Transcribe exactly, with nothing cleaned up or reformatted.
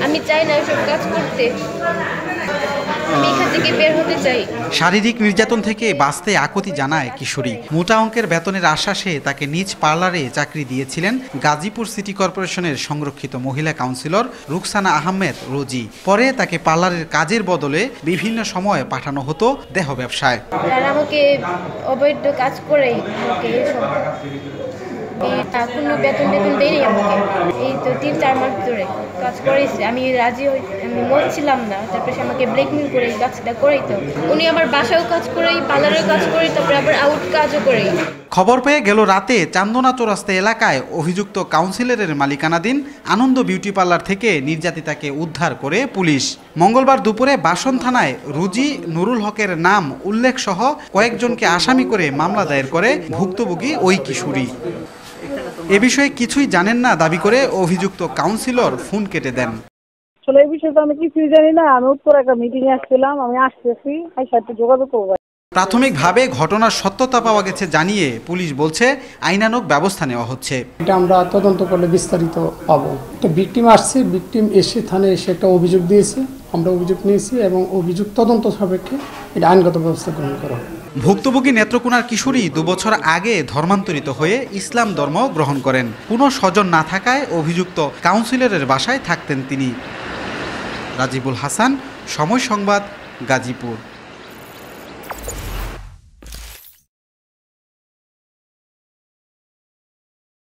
আমি চাই না এসব কাজ করতে, আমি এখান থেকে বের হতে চাই। শারীরিক নির্যাতন থেকে বাঁচতে আকুতি জানায় কিশোরী। মোটা অঙ্কের বেতনের আশ্বাসে তাকে নিজ পার্লারে চাকরি দিয়েছিলেন গাজীপুর সিটি কর্পোরেশনের সংরক্ষিত মহিলা কাউন্সিলর রুকসানা আহমেদ রোজি। পরে তাকে পার্লারের কাজের বদলে বিভিন্ন সময়ে পাঠানো হতো দেহ ব্যবসায়। আর আমাকে অবৈধ কাজ করেই আমাকে কোনো বেতন বেতন দেয়নি আমাকে। এই তো তিন চার মাস ধরে কাজ করেছে, আমি রাজি হই, আমি মন ছিলাম না। তারপরে সে আমাকে ব্ল্যাকমেল করে এই কাজটা করেই তো। উনি আমার বাসায়ও কাজ করেই, পার্লারের কাজ করেই, তারপরে আবার আউট কাজও করেই। খবর পেয়ে গেল রাতে চান্দনা চৌরাস্তা এলাকায় অভিযুক্ত কাউন্সিলরের মালিকানাধীন আনন্দ বিউটি পার্লার থেকে নির্যাতিতাকে উদ্ধার করে পুলিশ। মঙ্গলবার দুপুরে বাসন থানায় রুজি নুরুল হকের নাম উল্লেখ সহ কয়েকজনকে আসামি করে মামলা দায়ের করে ভুক্তভোগী ওই কিশোরী। এ বিষয়ে কিছুই জানেন না দাবি করে অভিযুক্ত কাউন্সিলর ফোন কেটে দেন। আসলে এই বিষয়ে তো আমি কিছুই জানি না। আমি উত্তর একটা মিটিং এ আসছিলাম, আমি আসতেছি, এই সাথে যোগাযোগ করবো। প্রাথমিকভাবে ঘটনার সত্যতা পাওয়া গেছে জানিয়ে পুলিশ বলছে আইনানুগ ব্যবস্থা নেওয়া হচ্ছে। এটা আমরা তদন্ত করলে বিস্তারিত পাবো। একটা ভিকটিম আসছে, ভিকটিম এসে থানায় এসে একটা অভিযোগ দিয়েছে, আমরা অভিযোগ নিয়েছি এবং অভিযোগ তদন্ত সাপেক্ষে এটা আইনগত ব্যবস্থা গ্রহণ করা হবে। ভুক্তভোগী নেত্রকোনার কিশোরী দুবছর আগে ধর্মান্তরিত হয়ে ইসলাম ধর্ম গ্রহণ করেন। কোনো স্বজন না থাকায় অভিযুক্ত কাউন্সিলরের বাসায় থাকতেন তিনি। রাজিবুল হাসান, সময় সংবাদ, গাজীপুর।